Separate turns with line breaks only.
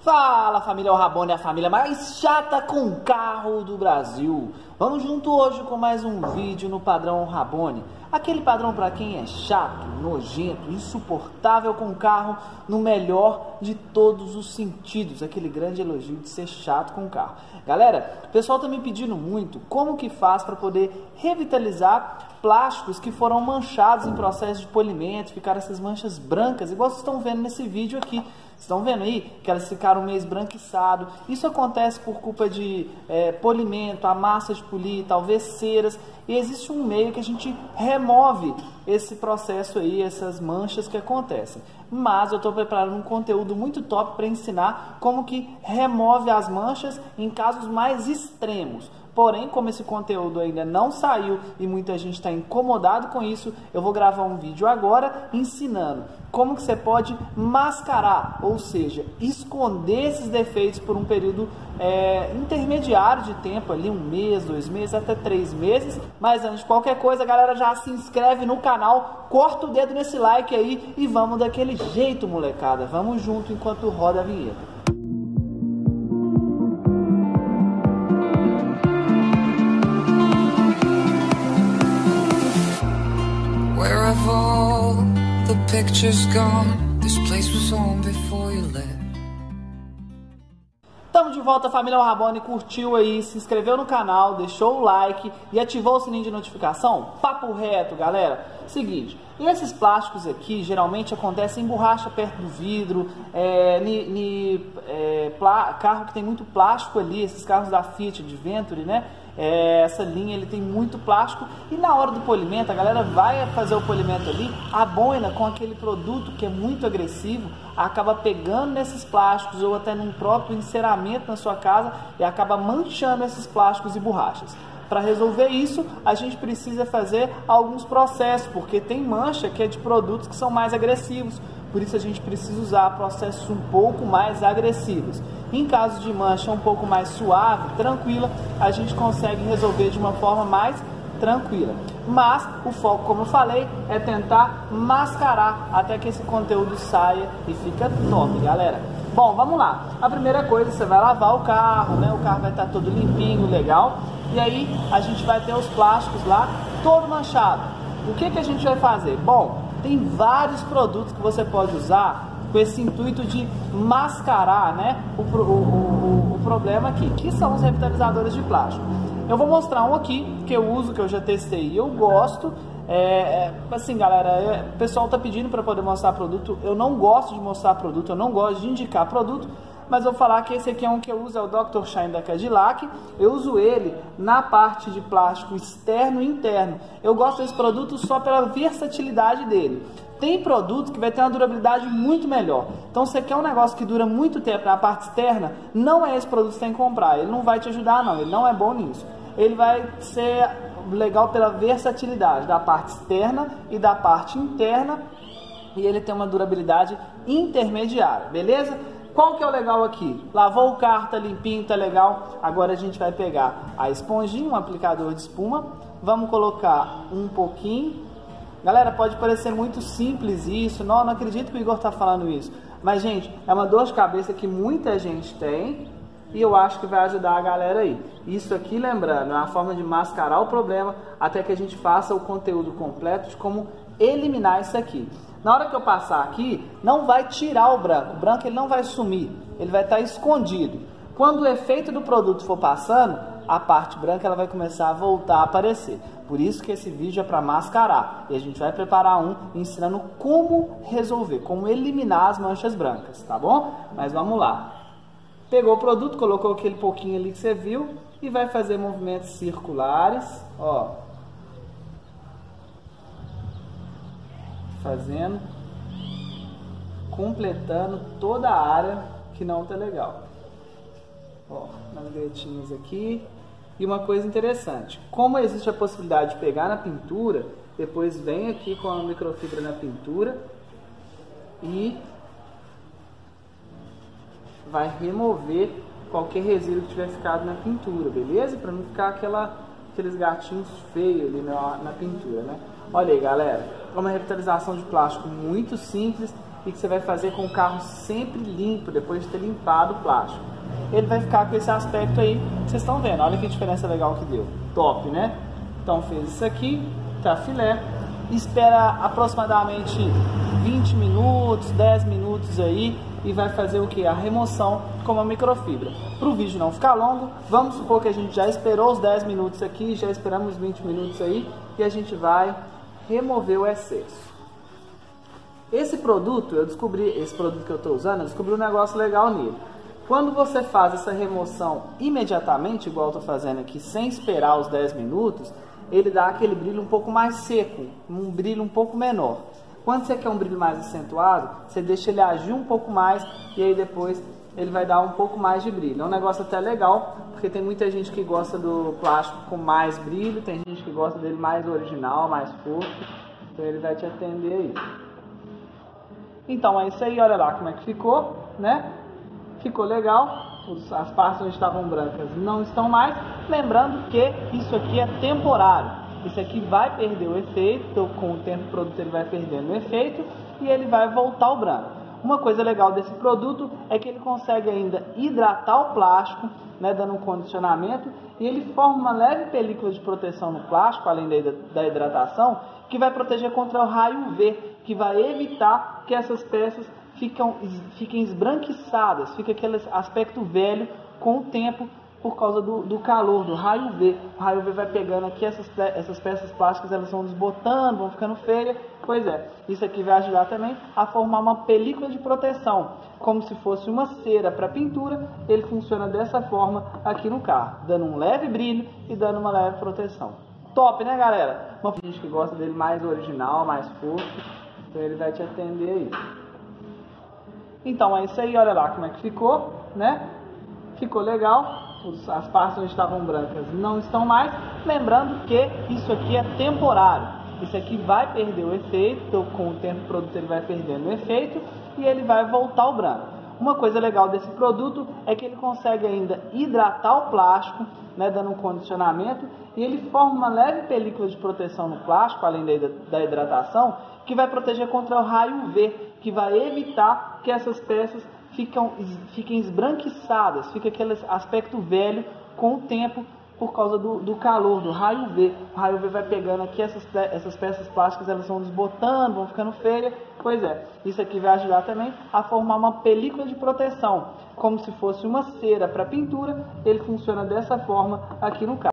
Fala, família Rabone, a família mais chata com carro do Brasil. Vamos junto hoje com mais um vídeo no padrão Rabone. Aquele padrão para quem é chato, nojento, insuportável com carro no melhor de todos os sentidos. Aquele grande elogio de ser chato com carro. Galera, o pessoal tá me pedindo muito como que faz para poder revitalizar plásticos que foram manchados em processo de polimento, ficaram essas manchas brancas, igual vocês estão vendo nesse vídeo aqui. Vocês estão vendo aí que elas ficaram meio esbranquiçadas. Isso acontece por culpa de polimento, a massa de polir, talvez ceras. E existe um meio que a gente remove esse processo aí, essas manchas que acontecem. Mas eu estou preparando um conteúdo muito top para ensinar como que remove as manchas em casos mais extremos. Porém, como esse conteúdo ainda não saiu e muita gente está incomodado com isso, eu vou gravar um vídeo agora ensinando como que você pode mascarar, ou seja, esconder esses defeitos por um período intermediário de tempo, ali 1 mês, 2 meses, até 3 meses. Mas antes de qualquer coisa, galera, já se inscreve no canal, corta o dedo nesse like aí e vamos daquele jeito, molecada. Vamos junto enquanto roda a vinheta.
Where have all the pictures gone? This place was home before you left.
Estamos de volta, família Rabone. Curtiu aí, se inscreveu no canal, deixou o like e ativou o sininho de notificação? Papo reto, galera. Seguinte, esses plásticos aqui geralmente acontecem em borracha perto do vidro, carro que tem muito plástico ali, esses carros da Fiat Adventure, né? Essa linha ele tem muito plástico e na hora do polimento a galera vai fazer o polimento ali, a boina com aquele produto que é muito agressivo acaba pegando nesses plásticos ou até num próprio enceramento na sua casa e acaba manchando esses plásticos e borrachas. Para resolver isso, a gente precisa fazer alguns processos, porque tem mancha que é de produtos que são mais agressivos. Por isso a gente precisa usar processos um pouco mais agressivos. Em caso de mancha um pouco mais suave, tranquila, a gente consegue resolver de uma forma mais tranquila. Mas o foco, como eu falei, é tentar mascarar até que esse conteúdo saia e fica top, galera. Bom, vamos lá. A primeira coisa, você vai lavar o carro, né? O carro vai estar todo limpinho, legal. E aí a gente vai ter os plásticos lá todo manchado. O que a gente vai fazer? Bom, tem vários produtos que você pode usar com esse intuito de mascarar, né, o problema aqui, que são os revitalizadores de plástico. Eu vou mostrar um aqui que eu uso, que eu já testei e eu gosto. Assim, galera, o pessoal tá pedindo para poder mostrar produto. Eu não gosto de mostrar produto, eu não gosto de indicar produto, mas eu vou falar que esse aqui é um que eu uso, é o Dr. Shine da Cadillac. Eu uso ele na parte de plástico externo e interno. Eu gosto desse produto só pela versatilidade dele. Tem produto que vai ter uma durabilidade muito melhor. Então, se você quer um negócio que dura muito tempo na parte externa, não é esse produto que você tem que comprar. Ele não vai te ajudar, não. Ele não é bom nisso. Ele vai ser legal pela versatilidade da parte externa e da parte interna. E ele tem uma durabilidade intermediária, beleza? Qual que é o legal aqui? Lavou o carro, tá limpinho, tá legal. Agora a gente vai pegar a esponjinha, um aplicador de espuma. Vamos colocar um pouquinho. Galera, pode parecer muito simples isso. Não acredito que o Igor tá falando isso. Mas, gente, é uma dor de cabeça que muita gente tem. E eu acho que vai ajudar a galera aí. Isso aqui, lembrando, é uma forma de mascarar o problema até que a gente faça o conteúdo completo de como eliminar isso aqui. Na hora que eu passar aqui, não vai tirar o branco ele não vai sumir, ele vai estar escondido. Quando o efeito do produto for passando, a parte branca ela vai começar a voltar a aparecer. Por isso que esse vídeo é para mascarar. E a gente vai preparar um ensinando como resolver, como eliminar as manchas brancas, tá bom? Mas vamos lá. Pegou o produto, colocou aquele pouquinho ali que você viu e vai fazer movimentos circulares, ó. Fazendo, completando toda a área que não tá legal. Ó, nas gretinhas aqui. E uma coisa interessante, como existe a possibilidade de pegar na pintura, depois vem aqui com a microfibra na pintura e vai remover qualquer resíduo que tiver ficado na pintura, beleza? Para não ficar aqueles gatinhos feios ali na pintura, né? Olha aí, galera, é uma revitalização de plástico muito simples e que você vai fazer com o carro sempre limpo, depois de ter limpado o plástico. Ele vai ficar com esse aspecto aí que vocês estão vendo. Olha que diferença legal que deu. Top, né? Então fez isso aqui, tá filé. Espera aproximadamente 20 minutos, 10 minutos aí e vai fazer o que? A remoção com uma microfibra. Para o vídeo não ficar longo, vamos supor que a gente já esperou os 10 minutos aqui, já esperamos 20 minutos aí e a gente vai remover o excesso. Esse produto, esse produto que eu estou usando, eu descobri um negócio legal nele. Quando você faz essa remoção imediatamente, igual eu estou fazendo aqui, sem esperar os 10 minutos, ele dá aquele brilho um pouco mais seco, um brilho um pouco menor. Quando você quer um brilho mais acentuado, você deixa ele agir um pouco mais e aí depois ele vai dar um pouco mais de brilho. É um negócio até legal, porque tem muita gente que gosta do plástico com mais brilho, tem gente que gosta dele mais original, mais fofo, então ele vai te atender aí. Então é isso aí, olha lá como é que ficou, né? Ficou legal, as partes onde estavam brancas não estão mais. Lembrando que isso aqui é temporário. Isso aqui vai perder o efeito, com o tempo do produto ele vai perdendo o efeito e ele vai voltar ao branco. Uma coisa legal desse produto é que ele consegue ainda hidratar o plástico, né, dando um condicionamento, e ele forma uma leve película de proteção no plástico, além da hidratação, que vai proteger contra o raio UV, que vai evitar que essas peças fiquem esbranquiçadas, fica aquele aspecto velho com o tempo, por causa do calor, do raio UV. O raio UV vai pegando aqui, essas peças plásticas elas vão desbotando, vão ficando feias. Pois é, isso aqui vai ajudar também a formar uma película de proteção, como se fosse uma cera para pintura. Ele funciona dessa forma aqui no carro, dando um leve brilho e dando uma leve proteção. Top, né, galera? Uma gente que gosta dele mais original, mais fofo, então ele vai te atender aí. Então é isso aí, olha lá como é que ficou, né? Ficou legal. As partes onde estavam brancas não estão mais. Lembrando que isso aqui é temporário. Isso aqui vai perder o efeito, com o tempo do produto ele vai perdendo o efeito e ele vai voltar ao branco. Uma coisa legal desse produto é que ele consegue ainda hidratar o plástico, né, dando um condicionamento, e ele forma uma leve película de proteção no plástico, além da hidratação, que vai proteger contra o raio UV, que vai evitar que essas peças fiquem esbranquiçadas, fica aquele aspecto velho com o tempo, por causa do calor, do raio UV. O raio UV vai pegando aqui, essas peças plásticas elas vão desbotando, vão ficando feias. Pois é, isso aqui vai ajudar também a formar uma película de proteção, como se fosse uma cera para pintura. Ele funciona dessa forma aqui no carro.